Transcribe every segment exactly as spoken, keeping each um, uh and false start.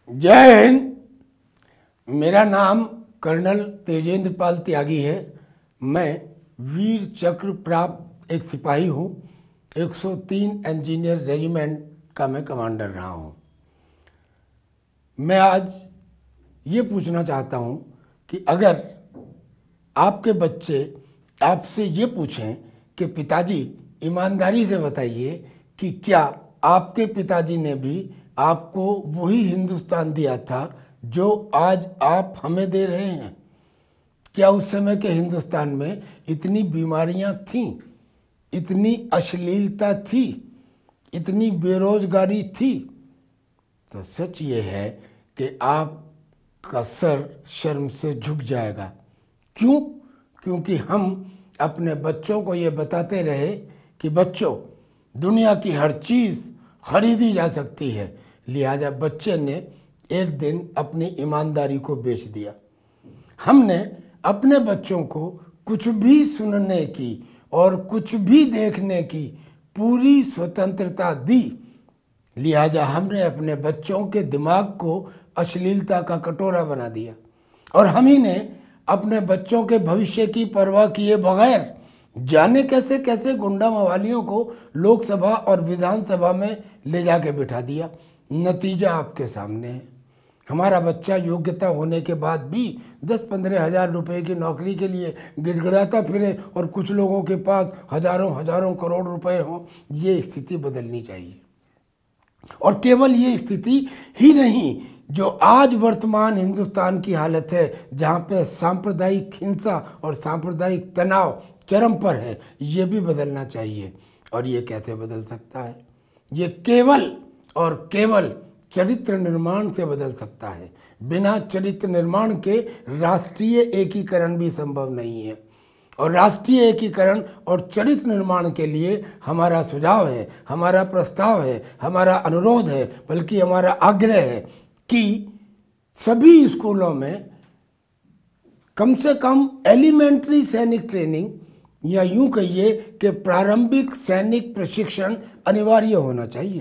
जय हिंद। मेरा नाम कर्नल तेजेंद्र पाल त्यागी है। मैं वीर चक्र प्राप्त एक सिपाही हूँ। एक सौ तीन इंजीनियर रेजिमेंट का मैं कमांडर रहा हूँ। मैं आज ये पूछना चाहता हूँ कि अगर आपके बच्चे आपसे ये पूछें कि पिताजी ईमानदारी से बताइए कि क्या आपके पिताजी ने भी आपको वही हिंदुस्तान दिया था जो आज आप हमें दे रहे हैं? क्या उस समय के हिंदुस्तान में इतनी बीमारियां थीं, इतनी अश्लीलता थी, इतनी बेरोजगारी थी? तो सच ये है कि आपका सर शर्म से झुक जाएगा। क्यों? क्योंकि हम अपने बच्चों को ये बताते रहे कि बच्चों, दुनिया की हर चीज़ खरीदी जा सकती है। लिहाजा बच्चे ने एक दिन अपनी ईमानदारी को बेच दिया। हमने अपने बच्चों को कुछ भी सुनने की और कुछ भी देखने की पूरी स्वतंत्रता दी। लिहाजा हमने अपने बच्चों के दिमाग को अश्लीलता का कटोरा बना दिया और हम ही ने अपने बच्चों के भविष्य की परवाह किए बगैर जाने कैसे कैसे गुंडा मवालियों को लोकसभा और विधानसभा में ले जाके बिठा दिया। नतीजा आपके सामने है। हमारा बच्चा योग्यता होने के बाद भी दस पंद्रह हजार रुपए की नौकरी के लिए गिड़गिड़ाता फिरे और कुछ लोगों के पास हजारों हजारों करोड़ रुपए हों। ये स्थिति बदलनी चाहिए। और केवल ये स्थिति ही नहीं, जो आज वर्तमान हिंदुस्तान की हालत है, जहाँ पे सांप्रदायिक हिंसा और सांप्रदायिक तनाव चरम पर है, ये भी बदलना चाहिए। और ये कैसे बदल सकता है? ये केवल और केवल चरित्र निर्माण से बदल सकता है। बिना चरित्र निर्माण के राष्ट्रीय एकीकरण भी संभव नहीं है। और राष्ट्रीय एकीकरण और चरित्र निर्माण के लिए हमारा सुझाव है, हमारा प्रस्ताव है, हमारा अनुरोध है, बल्कि हमारा आग्रह है कि सभी स्कूलों में कम से कम एलिमेंट्री सैनिक ट्रेनिंग, या यूं कहिए कि प्रारंभिक सैनिक प्रशिक्षण अनिवार्य होना चाहिए।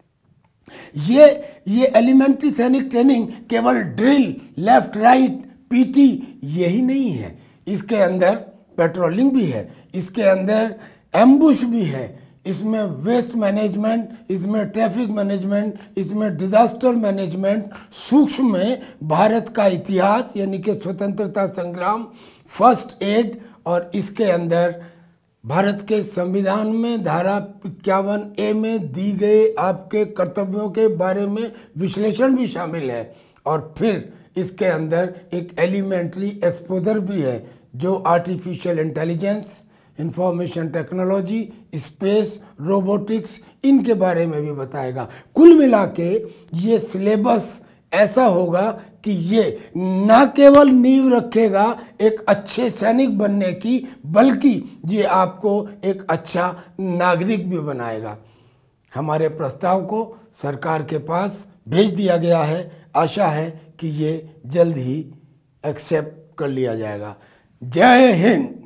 ये ये एलिमेंट्री सैनिक ट्रेनिंग केवल ड्रिल, लेफ्ट राइट, पीटी यही नहीं है। इसके अंदर पेट्रोलिंग भी है, इसके अंदर एम्बुश भी है, इसमें वेस्ट मैनेजमेंट, इसमें ट्रैफिक मैनेजमेंट, इसमें डिजास्टर मैनेजमेंट, सूक्ष्म में भारत का इतिहास यानी कि स्वतंत्रता संग्राम, फर्स्ट एड, और इसके अंदर भारत के संविधान में धारा इक्यावन ए में दी गए आपके कर्तव्यों के बारे में विश्लेषण भी शामिल है। और फिर इसके अंदर एक एलिमेंट्री एक्सपोजर भी है जो artificial intelligence, information technology, space, robotics, इनके बारे में भी बताएगा। कुल मिला के ये सिलेबस ऐसा होगा कि ये न केवल नींव रखेगा एक अच्छे सैनिक बनने की, बल्कि ये आपको एक अच्छा नागरिक भी बनाएगा। हमारे प्रस्ताव को सरकार के पास भेज दिया गया है। आशा है कि ये जल्द ही एक्सेप्ट कर लिया जाएगा। जय हिंद।